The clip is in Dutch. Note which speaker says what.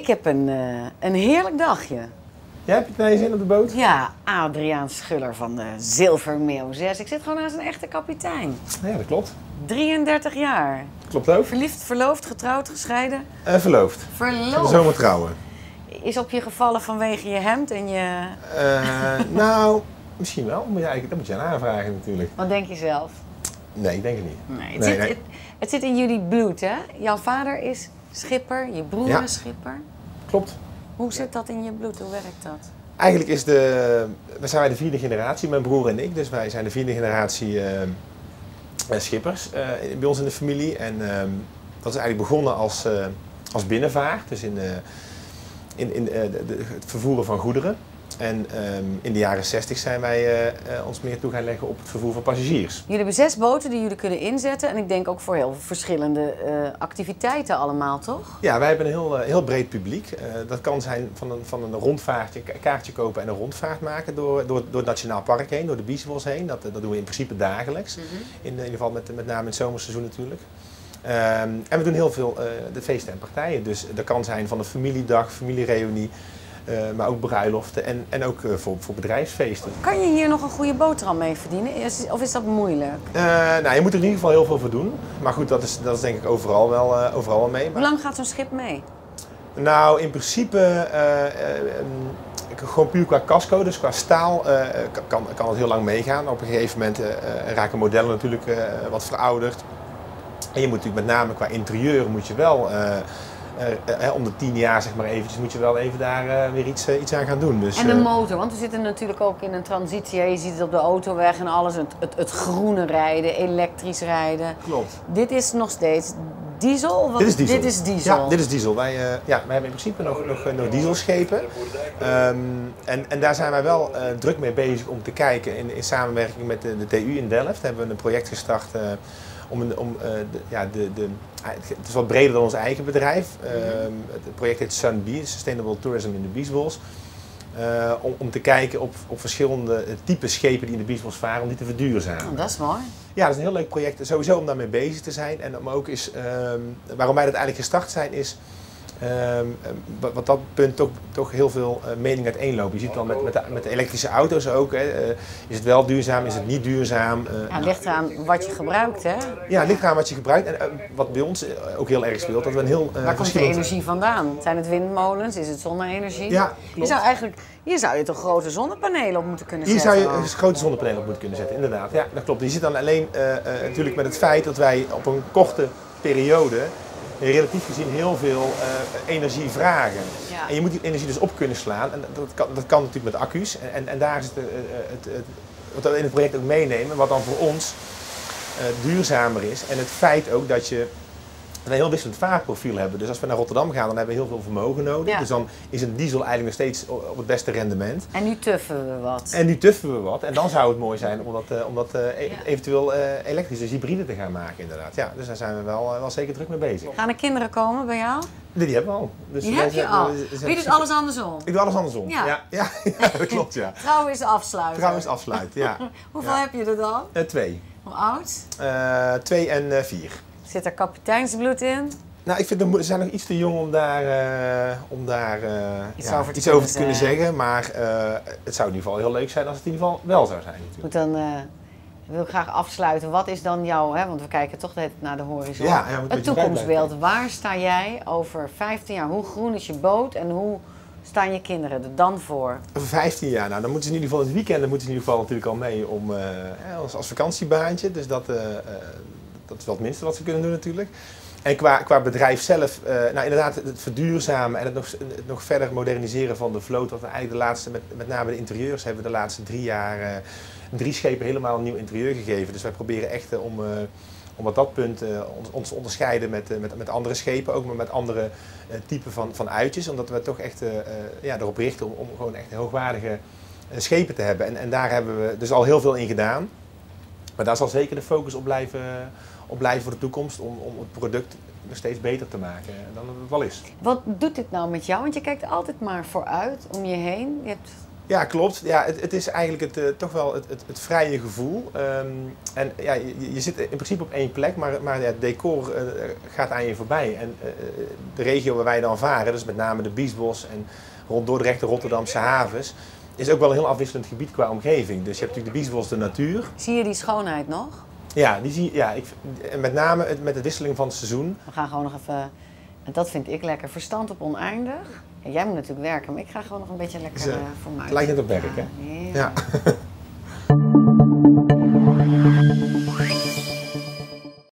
Speaker 1: Ik heb een heerlijk dagje.
Speaker 2: Ja, heb je het naar je zin op de boot?
Speaker 1: Ja, Adriaan Schuller van de Zilvermeeuw 6. Ik zit gewoon naast een echte kapitein.
Speaker 2: Ja, dat klopt.
Speaker 1: 33 jaar.
Speaker 2: Klopt ook.
Speaker 1: Verliefd, verloofd, getrouwd, gescheiden?
Speaker 2: Verloofd.
Speaker 1: Verloofd.
Speaker 2: Zomaar trouwen.
Speaker 1: Is op je gevallen vanwege je hemd en je...
Speaker 2: Nou, misschien wel. Dat moet je aan aanvragen natuurlijk.
Speaker 1: Wat denk je zelf?
Speaker 2: Nee, ik denk het niet.
Speaker 1: Nee, het zit in jullie bloed, hè? Jouw vader is schipper, je broer is schipper.
Speaker 2: Klopt.
Speaker 1: Hoe zit dat in je bloed? Hoe werkt dat?
Speaker 2: Eigenlijk zijn wij de vierde generatie, mijn broer en ik. Dus wij zijn de vierde generatie schippers bij ons in de familie. En dat is eigenlijk begonnen als binnenvaart, dus in het vervoeren van goederen. En in de jaren 60 zijn wij ons meer toe gaan leggen op het vervoer van passagiers.
Speaker 1: Jullie hebben 6 boten die jullie kunnen inzetten. En ik denk ook voor heel verschillende activiteiten allemaal, toch?
Speaker 2: Ja, wij hebben een heel breed publiek. Dat kan zijn van een rondvaartje, een kaartje kopen en een rondvaart maken door het Nationaal Park heen, door de Biesbos heen. Dat doen we in principe dagelijks. In ieder geval met name in het zomerseizoen natuurlijk. En we doen heel veel de feesten en partijen. Dus dat kan zijn van een familiedag, familiereunie. Maar ook bruiloften en ook voor bedrijfsfeesten.
Speaker 1: Kan je hier nog een goede boterham mee verdienen? Of is dat moeilijk?
Speaker 2: Nou, je moet er in ieder geval heel veel voor doen. Maar goed, dat is denk ik overal wel mee.
Speaker 1: Hoe lang gaat zo'n schip mee?
Speaker 2: Nou, in principe gewoon puur qua casco, dus qua staal kan het heel lang meegaan. Op een gegeven moment raken modellen natuurlijk wat verouderd. En je moet natuurlijk met name qua interieur moet je wel... om de 10 jaar zeg maar eventjes moet je wel even daar weer iets aan gaan doen. Dus,
Speaker 1: en de motor, want we zitten natuurlijk ook in een transitie. Je ziet het op de autoweg en alles. Het groene rijden, elektrisch rijden.
Speaker 2: Klopt.
Speaker 1: Dit is nog steeds diesel?
Speaker 2: Dit is diesel.
Speaker 1: Dit is diesel.
Speaker 2: Ja, dit is diesel. Wij hebben in principe nog dieselschepen. En daar zijn wij wel druk mee bezig om te kijken. In samenwerking met de TU in Delft hebben we een project gestart. Het is wat breder dan ons eigen bedrijf. Het project heet SunBee, Sustainable Tourism in de Biesbos. Om te kijken op verschillende typen schepen die in de Biesbos varen, om die te verduurzamen.
Speaker 1: Oh, dat is mooi.
Speaker 2: Ja, dat is een heel leuk project. Sowieso om daarmee bezig te zijn. En om ook waarom wij dat eigenlijk gestart zijn, is wat dat punt toch heel veel meningen uiteenlopen. Je ziet dan met de elektrische auto's ook. Is het wel duurzaam, is het niet duurzaam?
Speaker 1: Het ligt eraan wat je gebruikt, hè?
Speaker 2: Ja, het ligt eraan wat je gebruikt. En wat bij ons ook heel erg speelt, dat we een heel
Speaker 1: waar komt de energie vandaan? Zijn het windmolens? Is het zonne-energie?
Speaker 2: Ja, klopt.
Speaker 1: Hier zou je toch grote zonnepanelen op moeten kunnen zetten?
Speaker 2: Hier zou je grote zonnepanelen op moeten kunnen zetten, inderdaad. Ja, dat klopt. Je zit dan alleen natuurlijk met het feit dat wij op een korte periode relatief gezien heel veel energie vragen. Ja. En je moet die energie dus op kunnen slaan. En dat kan natuurlijk met accu's. En daar is wat we in het project ook meenemen, wat dan voor ons duurzamer is. En het feit ook dat we een heel wisselend vaartprofiel hebben. Dus als we naar Rotterdam gaan, dan hebben we heel veel vermogen nodig. Ja. Dus dan is een diesel eigenlijk nog steeds op het beste rendement.
Speaker 1: En nu tuffen we wat.
Speaker 2: En dan zou het mooi zijn om dat eventueel elektrisch, dus hybride te gaan maken inderdaad. Ja, dus daar zijn we wel zeker druk mee bezig.
Speaker 1: Gaan er kinderen komen bij jou?
Speaker 2: Die hebben we al. Dus
Speaker 1: die heb je al? Je doet alles andersom?
Speaker 2: Ik doe alles andersom. Ja, dat klopt, ja.
Speaker 1: Trouwen is afsluiten.
Speaker 2: Trouwen is afsluiten, ja.
Speaker 1: Hoeveel heb je er dan?
Speaker 2: 2.
Speaker 1: Hoe oud?
Speaker 2: 2 en 4.
Speaker 1: Zit er kapiteinsbloed in?
Speaker 2: Nou, ik vind ze zijn nog iets te jong om daar
Speaker 1: iets over te
Speaker 2: kunnen zeggen. Maar het zou in ieder geval heel leuk zijn als het in ieder geval wel zou zijn. Natuurlijk.
Speaker 1: Goed, dan wil ik graag afsluiten. Wat is dan jouw, want we kijken toch net naar de horizon. Het toekomstbeeld. Waar sta jij over 15 jaar? Hoe groen is je boot en hoe staan je kinderen er dan voor?
Speaker 2: Over 15 jaar, nou, dan moeten ze in ieder geval in het weekend in ieder geval natuurlijk al mee om als vakantiebaantje. Dus dat is wel het minste wat ze kunnen doen natuurlijk. En qua bedrijf zelf, nou inderdaad het verduurzamen en het nog verder moderniseren van de vloot. Wat we eigenlijk de laatste, met name de interieurs, hebben we de laatste 3 jaar 3 schepen helemaal een nieuw interieur gegeven. Dus wij proberen echt om op dat punt ons te onderscheiden met andere schepen, ook maar met andere typen van uitjes. Omdat we toch echt erop richten om gewoon echt hoogwaardige schepen te hebben. En daar hebben we dus al heel veel in gedaan. Maar daar zal zeker de focus op blijven voor de toekomst om het product nog steeds beter te maken dan het wel is.
Speaker 1: Wat doet dit nou met jou? Want je kijkt altijd maar vooruit, om je heen. Je hebt
Speaker 2: Ja, klopt. Ja, het is eigenlijk toch wel het vrije gevoel. En ja, je zit in principe op één plek, maar ja, het decor gaat aan je voorbij. En de regio waar wij dan varen, dus met name de Biesbos en rond Dordrecht, de Rotterdamse havens, is ook wel een heel afwisselend gebied qua omgeving. Dus je hebt natuurlijk de Biesbos, de natuur.
Speaker 1: Zie je die schoonheid nog?
Speaker 2: Ja, met name met de wisseling van het seizoen.
Speaker 1: We gaan gewoon nog even, en dat vind ik lekker, verstand op oneindig. En jij moet natuurlijk werken, maar ik ga gewoon nog een beetje lekker voor mij.
Speaker 2: Het lijkt net op werk, hè?
Speaker 1: Ja.